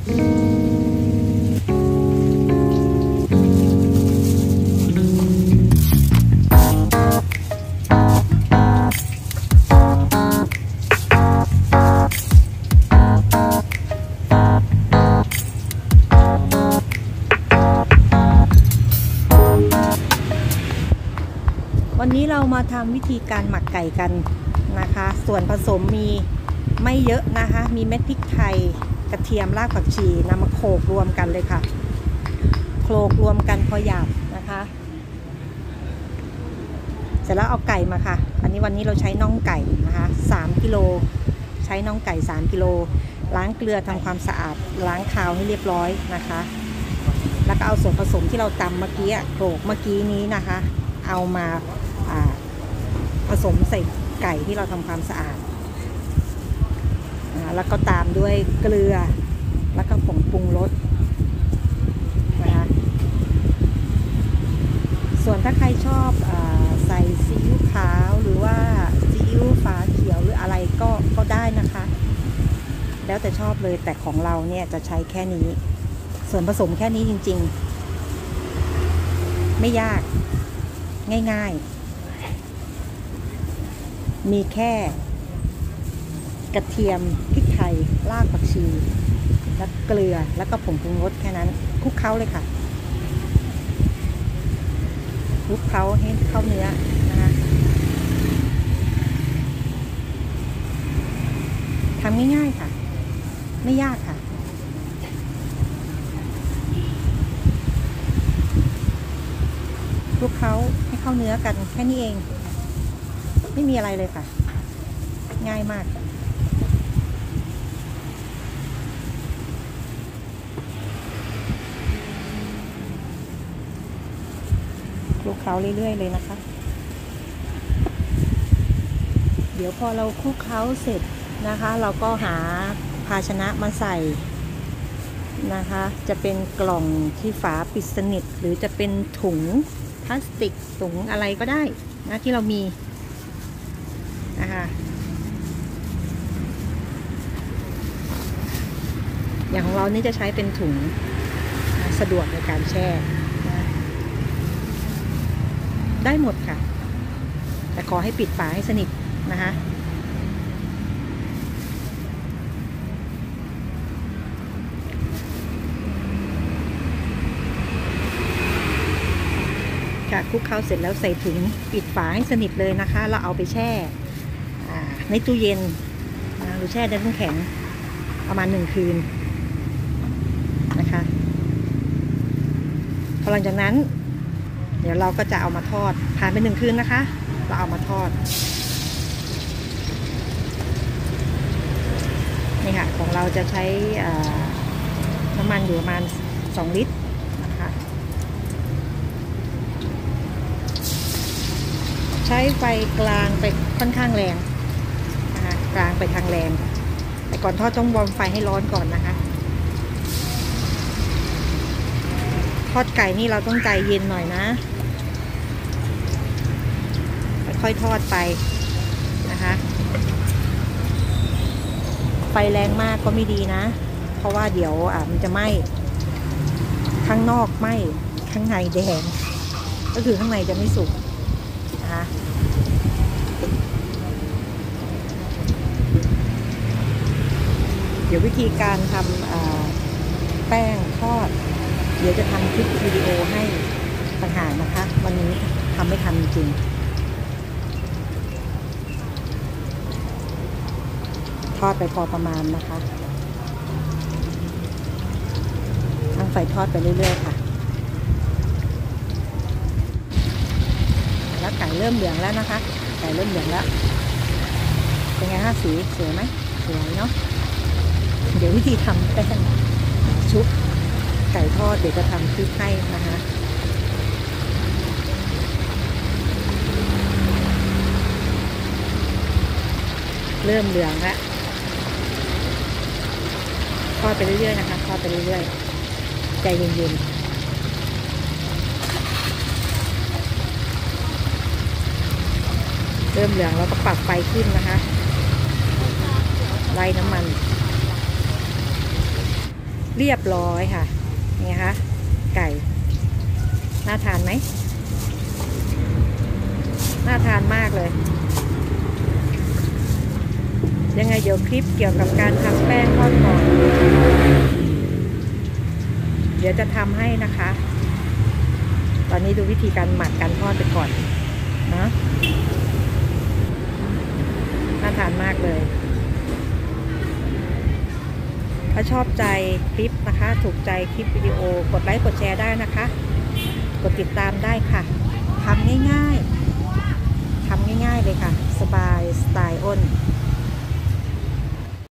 วันนี้เรามาทำวิธีการหมักไก่กันนะคะส่วนผสมมีไม่เยอะนะคะมีเม็ดพริกไทยกระเทียมรากผักชีนำมาโขลกรวมกันเลยค่ะโขลกรวมกันพอหยาบนะคะเสร็จแล้วเอาไก่มาค่ะวันนี้เราใช้น่องไก่นะคะ3 กิโลใช้น่องไก่3 กิโลล้างเกลือทำความสะอาดล้างคาวให้เรียบร้อยนะคะแล้วก็เอาส่วนผสมที่เราตำเมื่อกี้โขลกเมื่อกี้นี้นะคะเอามาผสมใส่ไก่ที่เราทำความสะอาดแล้วก็ตามด้วยเกลือแล้วก็ผงปรุงรสนะคะส่วนถ้าใครชอบใส่ซีอิ๊วขาวหรือว่าซีอิ๊วฝาเขียวหรืออะไรก็ได้นะคะแล้วแต่ชอบเลยแต่ของเราเนี่ยจะใช้แค่นี้ส่วนผสมแค่นี้จริงๆไม่ยากง่ายๆมีแค่กระเทียมพริกไทยรากผักชีและเกลือแล้วก็ผงปรุงรสแค่นั้นคลุกเคล้าเลยค่ะคลุกเคล้าให้เข้าเนื้อนะคะทำง่ายๆค่ะไม่ยากค่ะคลุกเคล้าให้เข้าเนื้อกันแค่นี้เองไม่มีอะไรเลยค่ะง่ายมากคลุกเคล้าเรื่อยๆเลยนะคะเดี๋ยวพอเราคลุกเคล้าเสร็จนะคะเราก็หาภาชนะมาใส่นะคะจะเป็นกล่องที่ฝาปิดสนิทหรือจะเป็นถุงพลาสติกถุงอะไรก็ได้นะที่เรามีนะคะอย่างของเรานี่จะใช้เป็นถุงสะดวกในการแช่นะได้หมดค่ะแต่ขอให้ปิดฝาให้สนิทนะคะคลุกเคล้าเสร็จแล้วใส่ถุงปิดฝาให้สนิทเลยนะคะเราเอาไปแช่ในตู้เย็นหรือแช่ในน้ำแข็งประมาณ1 คืนนะคะพอหลังจากนั้นเดี๋ยวเราก็จะเอามาทอดผ่านไป1 คืนนะคะเราเอามาทอดนี่ค่ะของเราจะใช้น้ำมันอยู่ประมาณ2 ลิตรนะคะใช้ไฟกลางไปค่อนข้างแรงนะคะกลางไปทางแรงแต่ก่อนทอดต้องวอร์มไฟให้ร้อนก่อนนะคะทอดไก่นี่เราต้องใจเย็นหน่อยนะค่อยๆทอดไปนะคะไฟแรงมากก็ไม่ดีนะเพราะว่าเดี๋ยวมันจะไหม้ข้างนอกไหม้ข้างในแดงก็คือข้างในจะไม่สุกนะคะเดี๋ยววิธีการทำแป้งทอดเดี๋ยวจะทำคลิปวิดีโอให้ต่างหากนะคะวันนี้ทำไม่ทันจริงทอดไปพอประมาณนะคะตั้งไฟทอดไปเรื่อยๆค่ะแล้วไก่เริ่มเหลืองแล้วนะคะไก่เริ่มเหลืองแล้วเป็นไงคะสีสวยไหมสวยเนาะเดี๋ยววิธีทำแป้งชุบไก่ทอดเดี๋ยวจะทำคลิปให้นะคะเริ่มเหลืองแล้วทอดไปเรื่อยๆนะคะทอดไปเรื่อยๆใจเย็นๆเริ่มเหลืองแล้วก็ปรับไฟขึ้นนะคะไล่น้ำมันเรียบร้อยค่ะนี่คะไก่น่าทานไหมน่าทานมากเลยยังไงเดี๋ยวคลิปเกี่ยวกับการทำแป้งทอดกรอบเดี๋ยวจะทำให้นะคะตอนนี้ดูวิธีการหมักการทอดไปก่อนนะน่าทานมากเลยถ้าชอบใจคลิปนะคะถูกใจคลิปวิดีโอกดไลค์กดแชร์ได้นะคะกดติดตามได้ค่ะทำง่ายๆเลยค่ะสบายสไตล์อ้น